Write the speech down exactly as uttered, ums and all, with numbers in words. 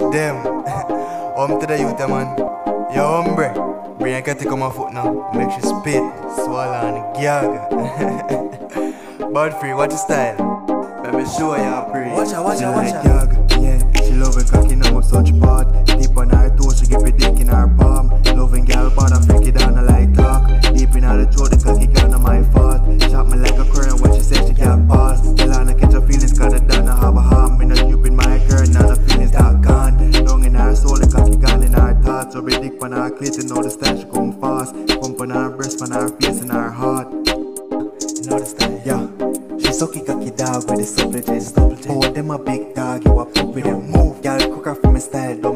them. Home to the youth, man. Yo, hombre. Bring a cat on my foot now. Make she spit, swallow and gag. Bud free, watch your style. Let me show ya pretty. Watch her, watch her, watch her. Gag, yeah. She loving cocky now my such part. Deep on her toes, she give me dick in her palm. Loving gal, but I freak it down I like talk. Deep in her throat, the cocky girl not my fault. Shot me like a current when she said she can't pass. Tell her not catch her feelings, cause the done I have a harm. Me not stupid my girl, now the feelings that gone. Down in her soul, the cocky gone in her thoughts. So be dick on her clit, you know the style she come fast. Pump on her breast, on her face and her heart. You know the style. Yeah. She sucky cocky dog with the supple chest. Oh, them a big dog, you a put with them move. Y'all cook her from my style.